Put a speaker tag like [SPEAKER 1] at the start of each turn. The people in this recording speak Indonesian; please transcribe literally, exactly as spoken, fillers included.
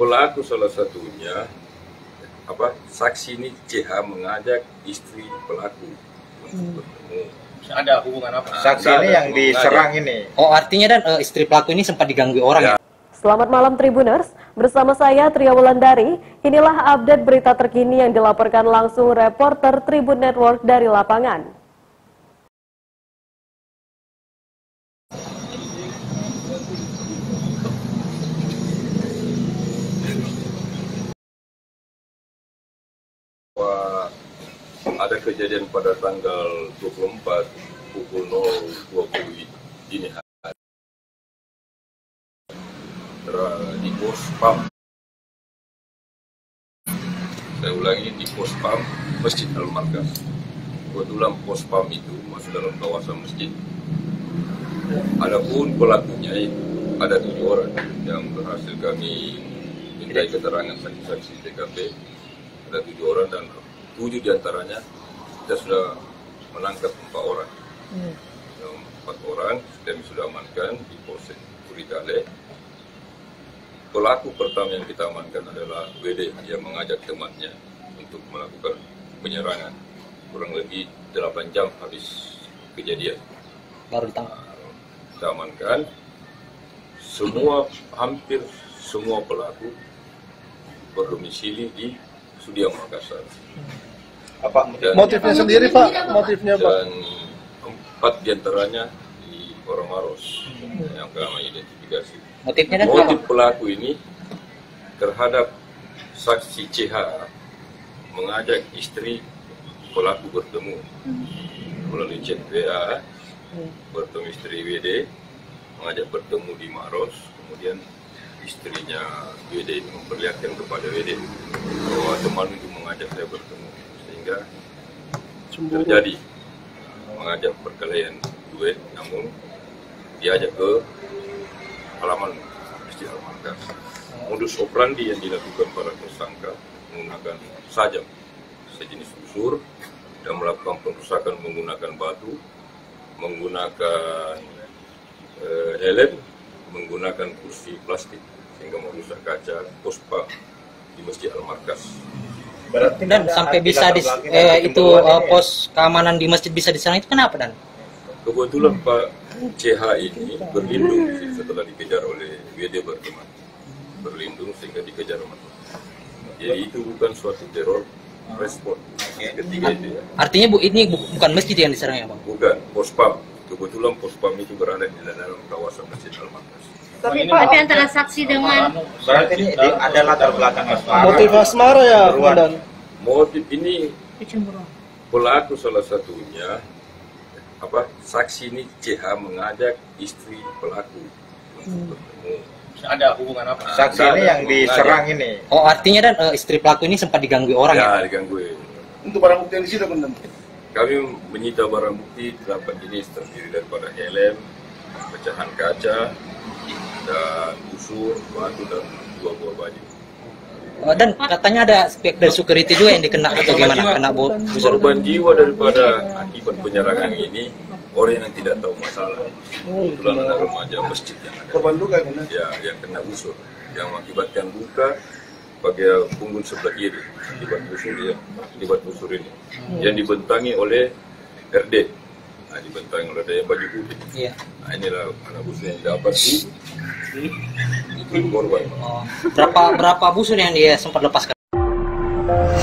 [SPEAKER 1] Pelaku salah satunya apa saksi ini C H mengajak istri pelaku untuk bertemu.
[SPEAKER 2] Ada hubungan apa?
[SPEAKER 3] Saksi ini yang diserang ini.
[SPEAKER 4] Oh, artinya dan uh, istri pelaku ini sempat diganggu orang ya?
[SPEAKER 1] Ya.
[SPEAKER 5] Selamat malam Tribuners, bersama saya Tria Wulandari. Inilah update berita terkini yang dilaporkan langsung reporter Tribun Network dari lapangan.
[SPEAKER 1] Ada kejadian pada tanggal dua puluh empat pukul nol dua puluh dini hari di pos pam. Saya ulangi, di pos pam Masjid Al-Markas. Kebetulan pos pam itu masuk dalam kawasan masjid. Adapun pelakunya ada tujuh orang yang berhasil kami mintai keterangan saksi-saksi T K P. Ada tujuh orang dan tujuh diantaranya kita sudah menangkap empat orang. Hmm. Empat orang dan sudah amankan di Polsek Kurigale. Pelaku pertama yang kita amankan adalah W D yang mengajak temannya untuk melakukan penyerangan. Kurang lebih delapan jam habis kejadian.
[SPEAKER 4] Baru ditangkap.
[SPEAKER 1] Kita amankan semua, hampir semua pelaku berdomisili di Sudiang Makassar.
[SPEAKER 3] Apa
[SPEAKER 1] dan,
[SPEAKER 3] motifnya sendiri Pak? Motifnya Pak?
[SPEAKER 1] Dan empat diantaranya di Orang Maros hmm. yang kami identifikasi.
[SPEAKER 4] Motifnya dan
[SPEAKER 1] Motif
[SPEAKER 4] apa?
[SPEAKER 1] Pelaku ini terhadap saksi C H mengajak istri pelaku bertemu hmm. melalui chat W A, hmm. bertemu istri W D, mengajak bertemu di Maros, kemudian istrinya W D ini memperlihatkan kepada W D bahwa teman itu mengajak saya bertemu, sehingga terjadi mengajak perkelahian duet, namun diajak ke halaman Masjid Al-Markas. Modus operandi yang dilakukan para tersangka menggunakan sajam sejenis busur dan melakukan perusakan menggunakan batu, menggunakan eh, helm, menggunakan kursi plastik sehingga merusak kaca pospa di Masjid Al-Markas.
[SPEAKER 4] Dan sampai bisa dis, eh, itu uh, pos keamanan di masjid bisa diserang itu kenapa dan?
[SPEAKER 1] Kebetulan Pak C H ini berlindung setelah dikejar oleh W D berteman, berlindung sehingga dikejar mati. Jadi itu bukan suatu teror respon ketiga itu ya.
[SPEAKER 4] Artinya bu ini bu, bukan masjid yang diserang ya Bang?
[SPEAKER 1] Bukan, pospam. Kebetulan pospam itu berada di dalam kawasan Masjid Al-Markas.
[SPEAKER 6] Tapi Pak, tapi antara saksi dengan
[SPEAKER 3] berarti ini ada latar belakang asmara.
[SPEAKER 7] Motif asmara ya, Komandan.
[SPEAKER 1] Motif ini
[SPEAKER 6] kecemburuan.
[SPEAKER 1] Pelaku salah satunya apa saksi ini C H mengajak istri pelaku untuk bertemu.
[SPEAKER 2] Ada hubungan apa?
[SPEAKER 3] Saksi
[SPEAKER 1] Nah,
[SPEAKER 3] ini yang diserang ini.
[SPEAKER 4] Oh, artinya dan uh, istri pelaku ini sempat diganggu orang ya?
[SPEAKER 1] Ya, diganggu.
[SPEAKER 7] Untuk barang bukti yang disita, Komandan.
[SPEAKER 1] Kami menyita barang bukti delapan jenis terdiri daripada helm, pecahan kaca, dan busur, batu, dan dua buah baju.
[SPEAKER 4] Uh, dan katanya ada pihak dari security juga yang dikena atau gimana? Kena bu busur.
[SPEAKER 1] Korban jiwa daripada akibat penyerangan ini orang yang tidak tahu masalah. Kebetulan ada remaja masjid yang ada.
[SPEAKER 7] Korban luka, Komandan?
[SPEAKER 1] Ya, yang kena busur, yang mengakibatkan luka bagian punggung sebelah kiri akibat busur ya, akibat busur ini, yang dibentangi oleh R D. Nah, dibentangi oleh dia baju putih.
[SPEAKER 4] Iya.
[SPEAKER 1] Nah, inilah anak busur yang dapat di itu korban.
[SPEAKER 4] Oh, berapa berapa busur yang dia sempat lepaskan?